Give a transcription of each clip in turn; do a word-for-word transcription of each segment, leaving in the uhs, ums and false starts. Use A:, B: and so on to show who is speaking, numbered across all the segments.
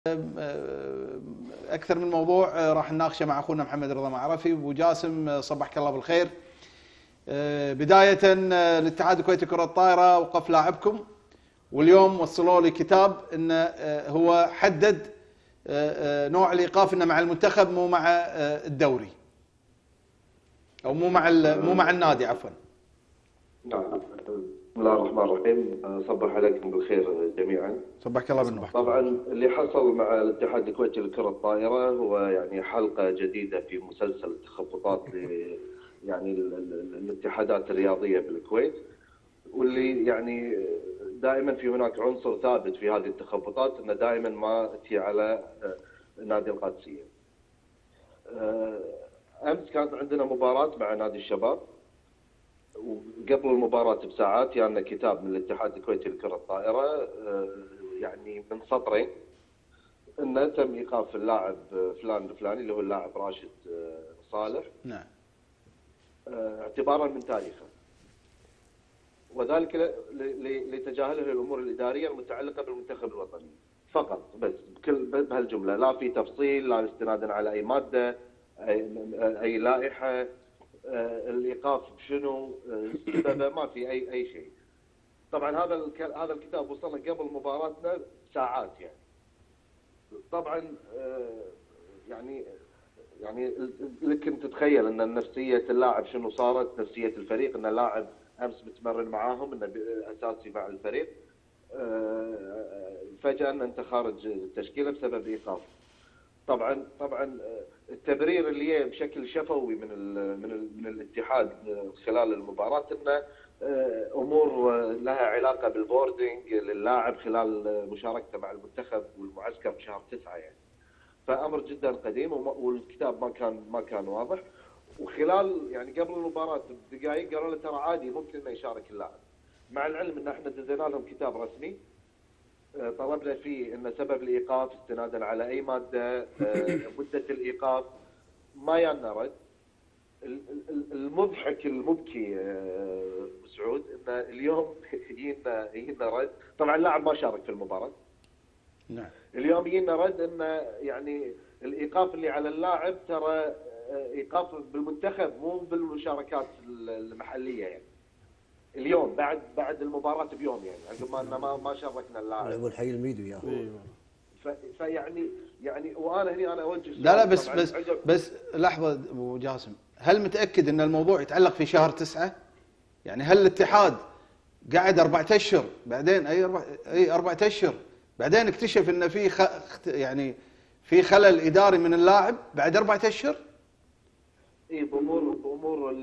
A: اكثر من موضوع راح نناقشه مع اخونا محمد رضا معرفي. ابو جاسم صبحك الله بالخير. بدايه الاتحاد الكويتي لكره الطائره وقف لاعبكم، واليوم وصلوا لي كتاب انه هو حدد نوع الايقاف انه مع المنتخب مو مع الدوري، او مو مع مو مع النادي عفوا.
B: نعم. بسم الله الرحمن الرحيم. صبح عليكم بالخير جميعا.
A: صبحك الله بالنور.
B: طبعا اللي حصل مع الاتحاد الكويتي لكرة الطائرة هو يعني حلقة جديدة في مسلسل تخبطات ل يعني الاتحادات الرياضية بالكويت، واللي يعني دائما في هناك عنصر ثابت في هذه التخبطات انه دائما ما تجي على نادي القادسية. امس كانت عندنا مباراة مع نادي الشباب، وقبل المباراة بساعات يعني كتاب من الاتحاد الكويتي لكرة الطائرة يعني من سطرين انه تم ايقاف اللاعب فلان الفلاني اللي هو اللاعب راشد صالح
A: نعم
B: اعتبارا من تاريخه، وذلك لتجاهله للامور الاداريه المتعلقه بالمنتخب الوطني فقط، بس بكل بهالجمله، لا في تفصيل، لا استنادا على اي ماده اي, أي لائحه، الايقاف بشنو سببه، ما في اي اي شيء. طبعا هذا هذا الكتاب وصلنا قبل مباراتنا ساعات يعني. طبعا يعني يعني لكن تتخيل ان نفسيه اللاعب شنو صارت، نفسيه الفريق، ان اللاعب امس متمرن معاهم، انه اساسي مع الفريق، فجاه ان انت خارج التشكيله بسبب ايقاف. طبعا طبعا التبرير اللي بشكل شفوي من ال من ال من الاتحاد خلال المباراه انه امور لها علاقه بالبوردنج للاعب خلال مشاركته مع المنتخب والمعسكر بشهر تسعة يعني. فامر جدا قديم والكتاب ما كان ما كان واضح، وخلال يعني قبل المباراه بدقائق قالوا له ترى عادي ممكن انه يشارك اللاعب، مع العلم ان احنا دزينا لهم كتاب رسمي طلبنا فيه ان سبب الايقاف استنادا على اي ماده، مده الايقاف، ما يانا رد. المضحك المبكي ابو سعود ان اليوم يجينا يجينا رد، طبعا اللاعب ما شارك في المباراه.
A: نعم.
B: اليوم يجينا رد انه يعني الايقاف اللي على اللاعب ترى ايقاف بالمنتخب مو بالمشاركات المحليه يعني. اليوم بعد بعد المباراه بيوم يعني، عقب ما ما ما شاركنا اللاعب.
C: ابو الحي الميدو يا اخي.
B: فيعني يعني وانا هنا انا اوجه
A: لا لا بس بس بس لحظه ابو جاسم، هل متاكد ان الموضوع يتعلق في شهر تسعة؟ يعني هل الاتحاد قعد أربعة اشهر بعدين اي أربع اي أربعة اشهر بعدين اكتشف ان في خ... يعني في خلل اداري من اللاعب بعد أربعة اشهر؟
B: اي بامور بامور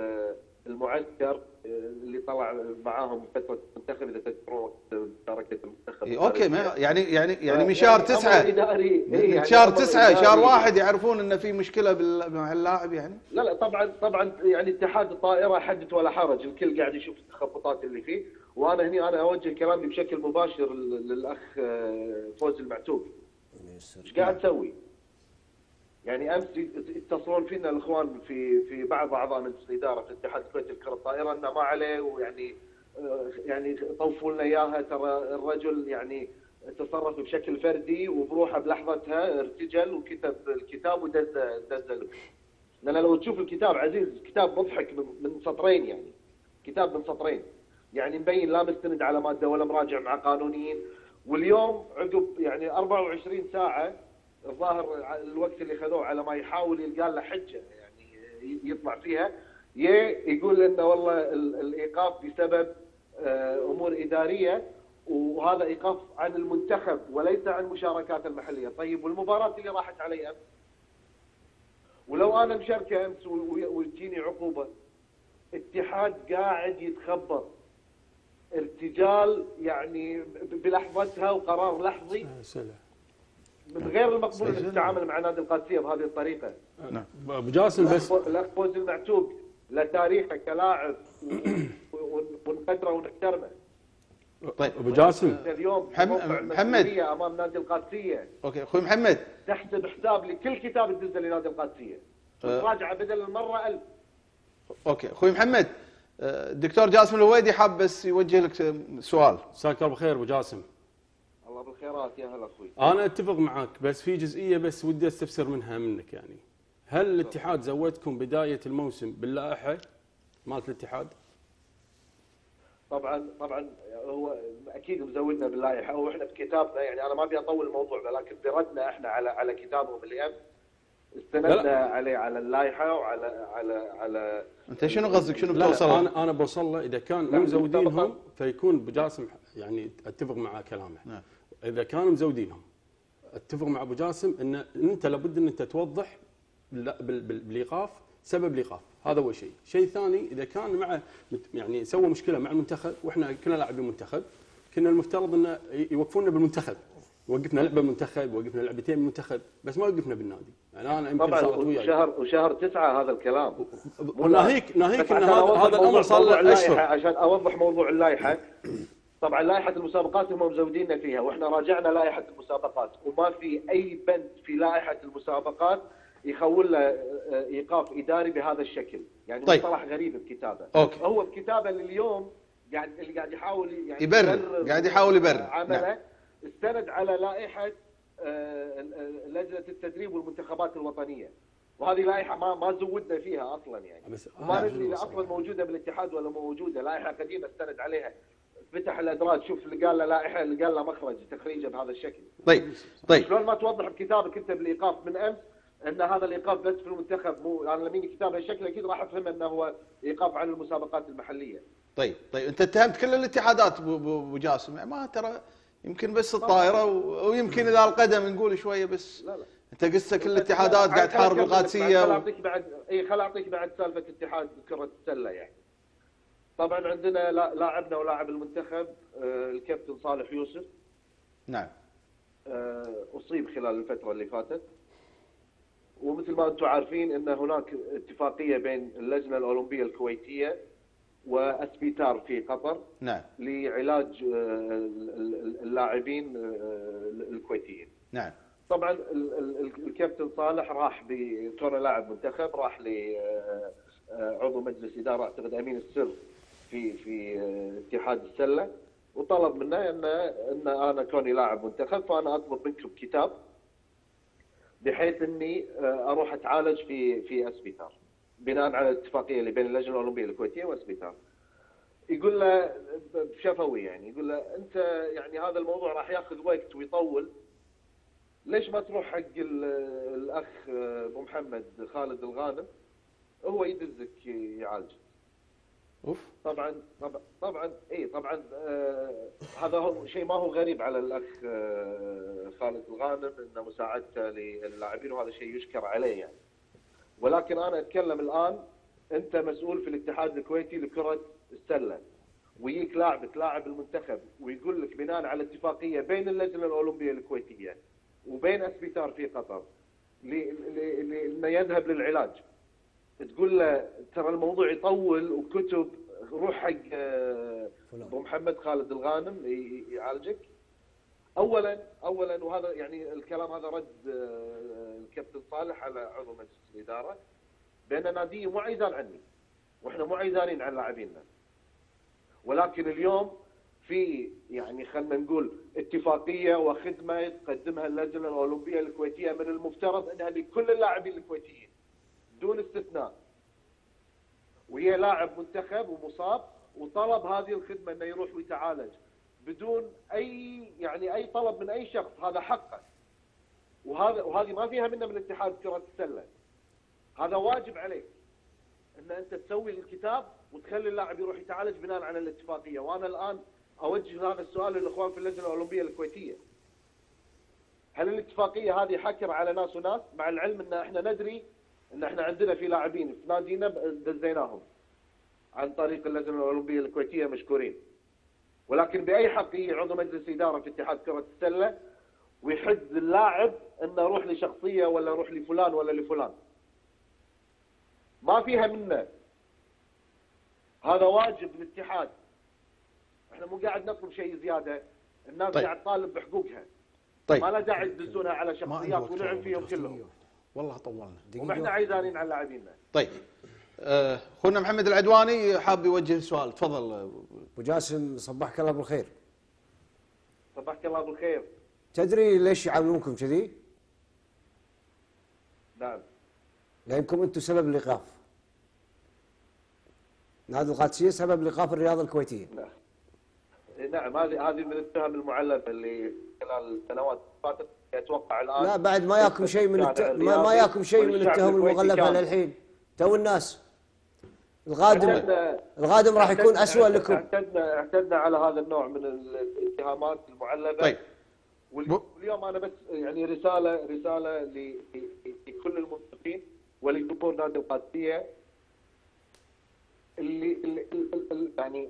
B: المعسكر اللي طلع معاهم فتره المنتخب، اذا تذكرون مشاركه المنتخب.
A: إيه اوكي، ما يعني يعني يعني من شهر تسعة
B: إداري
A: من يعني شهر تسعة شهر واحد يعرفون ان في مشكله مع اللاعب يعني؟
B: لا لا طبعا طبعا يعني اتحاد الطائره حدث ولا حرج، الكل قاعد يشوف التخبطات اللي فيه، وانا هنا انا اوجه كلامي بشكل مباشر للاخ فوز المعتوق. ايش قاعد تسوي؟ يعني امس يتصلون فينا الاخوان في في بعض اعضاء مجلس الاداره في الاتحاد الكويتي لكره الطائره انه ما عليه، ويعني يعني طوفوا لنا اياها، ترى الرجل يعني تصرف بشكل فردي وبروحه بلحظتها ارتجل وكتب الكتاب ودز دز. لان لو تشوف الكتاب عزيز كتاب مضحك من, من سطرين يعني، كتاب من سطرين يعني مبين لا مستند على ماده ولا مراجع مع قانونيين. واليوم عقب يعني أربعة وعشرين ساعه الظاهر الوقت اللي خذوه على ما يحاول يلقى له حجه يعني يطلع فيها، يقول انه والله الايقاف بسبب امور اداريه، وهذا ايقاف عن المنتخب وليس عن المشاركات المحليه. طيب والمباراه اللي راحت علي امس؟ ولو انا مشاركه امس وتجيني عقوبه؟ اتحاد قاعد يتخبط ارتجال يعني بلحظتها وقرار لحظي من غير المقبول انك تتعامل مع نادي القادسيه بهذه الطريقه.
A: نعم.
D: ابو جاسم بس
B: الاخ فوز المعتوق له تاريخه كلاعب ونقدره ونحترمه.
A: طيب
D: ابو جاسم
B: اليوم
A: محمد
B: امام نادي القادسيه.
A: اوكي اخوي محمد،
B: تحسب حساب لكل كتاب تدزه لنادي القادسيه وتراجعه بدل المره ألف.
A: اوكي اخوي محمد، الدكتور جاسم الهويدي حاب بس يوجه لك سؤال.
D: مساك الله بالخير ابو جاسم.
B: الله الله بالخيرات يا هلا اخوي.
C: انا اتفق معاك بس في جزئيه بس ودي استفسر منها منك يعني. هل الاتحاد زودكم بدايه الموسم باللائحه مالت الاتحاد؟
B: طبعا طبعا هو اكيد مزودنا باللائحه واحنا بكتابنا، يعني انا ما ابي اطول الموضوع ولكن بردنا احنا على على كتابهم اللي امس استندنا عليه على اللائحه وعلى على على
A: انت شنو قصدك شنو
C: لا
A: بتوصل؟
C: انا انا بوصل له اذا كان مو مزودينهم فيكون بجاسم يعني اتفق مع كلامه.
A: نعم.
C: اذا كانوا مزودينهم اتفق مع ابو جاسم ان انت لابد ان انت توضح بالايقاف سبب الايقاف، هذا اول شيء. شيء ثاني اذا كان مع يعني سوى مشكله مع المنتخب واحنا كنا لاعبين منتخب كنا المفترض انه يوقفونا بالمنتخب، وقفنا لعبه منتخب وقفنا لعبتين منتخب بس ما وقفنا بالنادي. يعني انا يمكن
B: طبعا
C: صارت وياي
B: وشهر وشهر تسعة هذا الكلام
C: وناهيك ناهيك ان هذا هذا الامر صار له اشهر.
B: عشان اوضح موضوع اللائحه، طبعا لائحه المسابقات هم مزوديننا فيها واحنا راجعنا لائحه المسابقات وما في اي بند في لائحه المسابقات يخول له ايقاف اداري بهذا الشكل، يعني
A: طيب.
B: مصطلح غريب بكتابه.
A: أوكي.
B: هو بكتابه لليوم قاعد اللي قاعد يحاول يعني
A: يبرر، قاعد يحاول يبرر.
B: عمله
A: نعم.
B: استند على لائحه لجنه التدريب والمنتخبات الوطنيه، وهذه لائحه ما ما زودنا فيها اصلا يعني
C: بس
B: ما ندري اذا اصلا موجوده بالاتحاد ولا مو موجوده، لائحه قديمه استند عليها. فتح الادراج شوف اللي قال له لائحه اللي قال له مخرج تخريجه بهذا الشكل.
A: طيب طيب
B: شلون ما توضح بكتابك انت بالايقاف من امس ان هذا الايقاف بس في المنتخب، مو انا لما كتاب هالشكل اكيد راح افهم انه هو ايقاف عن المسابقات المحليه.
A: طيب طيب انت اتهمت كل الاتحادات ابو جاسم، ما ترى يمكن بس الطائره ويمكن اذا القدم نقول شويه بس.
B: لا لا
A: انت قصه كل الاتحادات قاعد تحارب القادسيه.
B: خل اعطيك بعد اي خل اعطيك بعد سالفه اتحاد كره السله يعني. طبعا عندنا لاعبنا ولاعب المنتخب الكابتن صالح يوسف.
A: نعم.
B: اصيب خلال الفتره اللي فاتت، ومثل ما انتم عارفين ان هناك اتفاقيه بين اللجنه الاولمبيه الكويتيه واسبيتار في قطر.
A: نعم.
B: لعلاج اللاعبين الكويتيين.
A: نعم.
B: طبعا الكابتن صالح راح كونه لاعب منتخب راح لعضو مجلس اداره اعتقد امين السر في في اتحاد السله، وطلب منه ان ان انا كوني لاعب منتخب فانا اطلب منكم كتاب بحيث اني اروح اتعالج في في اسبيتار بناء على الاتفاقيه اللي بين اللجنه الاولمبيه الكويتيه واسبيتار. يقول له بشفوي يعني يقول له انت يعني هذا الموضوع راح ياخذ وقت ويطول، ليش ما تروح حق الاخ ابو محمد خالد الغانم هو يدزك يعالجك.
A: اوف.
B: طبعا طبعا طبعا اي طبعا آه هذا هو شيء ما هو غريب على الاخ آه خالد الغانم ان مساعدته للاعبين وهذا شيء يشكر عليه يعني. ولكن انا اتكلم الان انت مسؤول في الاتحاد الكويتي لكره السله ويجيك لاعبك لاعب المنتخب ويقول لك بناء على اتفاقيه بين اللجنه الاولمبيه الكويتيه وبين اسبيتار في قطر انه يذهب للعلاج، تقول له ترى الموضوع يطول وكتب روح حق ابو محمد خالد الغانم يعالجك. اولا اولا وهذا يعني الكلام هذا رد الكابتن صالح على عضو مجلس الاداره بان نادي مو عايزان عني واحنا مو عايزانين عن لاعبينا، ولكن اليوم في يعني خلينا نقول اتفاقيه وخدمه تقدمها اللجنه الاولمبيه الكويتيه من المفترض انها لكل اللاعبين الكويتيين دون استثناء، وهي لاعب منتخب ومصاب وطلب هذه الخدمه انه يروح ويتعالج بدون اي يعني اي طلب من اي شخص، هذا حقه. وهذا وهذه ما فيها منه من اتحاد كره السله، هذا واجب عليك ان انت تسوي الكتاب وتخلي اللاعب يروح يتعالج بناء على الاتفاقيه. وانا الان اوجه هذا السؤال للاخوان في اللجنه الاولمبيه الكويتيه، هل الاتفاقيه هذه حكر على ناس وناس؟ مع العلم ان احنا ندري ان احنا عندنا في لاعبين في نادينا دزيناهم عن طريق اللجنه الاولمبيه الكويتيه مشكورين، ولكن باي حق يجي عضو مجلس اداره في اتحاد كره السله ويحد اللاعب انه روح لشخصيه ولا روح لفلان ولا لفلان؟ ما فيها منه، هذا واجب الاتحاد. احنا مو قاعد نطلب شيء زياده، الناس
A: طيب.
B: قاعد تطالب بحقوقها.
A: طيب.
B: ما له داعي تدزونها على شخصيات ونعم فيهم كلهم.
D: والله طولنا.
B: وما احنا عايزانين على لاعبينا.
A: طيب. آه، اخونا محمد العدواني حاب يوجه سؤال، تفضل.
D: ابو جاسم صبحك الله بالخير.
B: صبحك الله بالخير.
D: تدري ليش يعاملونكم كذي؟
B: نعم.
D: لانكم انتم سبب الايقاف. نادي القادسيه سبب ايقاف الرياضه الكويتيه.
B: نعم. نعم هذه هذه من التهم المعلبه اللي خلال السنوات فاتت اتوقع الان.
D: لا بعد ما ياكم شيء من الت... ما, ما ياكم شيء من التهم المغلفه للحين. تو الناس القادم القادم راح يكون اسوء لكم.
B: اعتدنا اعتدنا على هذا النوع من الاتهامات المعلبه.
A: طيب.
B: واليوم انا بس يعني رساله رساله لكل المنصفين ولجمهور نادي القادسيه اللي, اللي, اللي يعني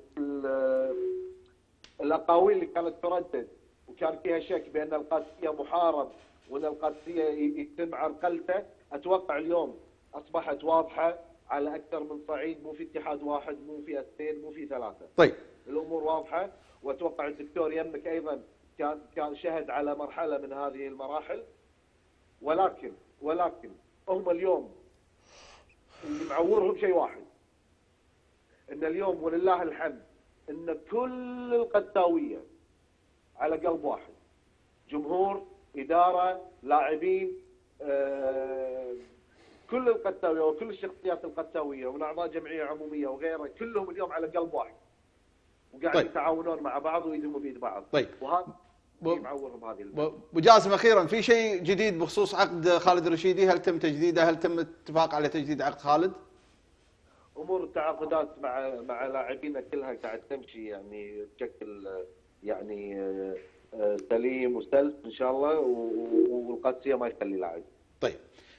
B: الاقاويل اللي كانت تردد وكان فيها شك بان القادسيه محارب وان القادسيه يتم عرقلته، اتوقع اليوم اصبحت واضحه على اكثر من صعيد، مو في اتحاد واحد، مو في اثنين، مو في ثلاثه.
A: طيب.
B: الامور واضحه، واتوقع الدكتور يمك ايضا كان كان شهد على مرحله من هذه المراحل، ولكن ولكن هم اليوم اللي معورهم شيء واحد، ان اليوم ولله الحمد ان كل القداويه على قلب واحد، جمهور، اداره، لاعبين، آه كل القداويه وكل الشخصيات القداويه ومن اعضاء جمعيه عموميه وغيرها، كلهم اليوم على قلب واحد وقاعد طيب. يتعاونون مع بعض ويدهموا بيد بعض.
A: طيب.
B: وهذا يعورهم هذه.
A: ابو جاسم اخيرا في شيء جديد بخصوص عقد خالد الرشيدي؟ هل تم تجديده؟ هل تم اتفاق على تجديد عقد خالد؟
B: امور التعاقدات مع مع لاعبينا كلها قاعد تمشي يعني بشكل يعني سليم وسلس ان شاء الله، والقادسيه ما يخلي لاعب.
A: طيب.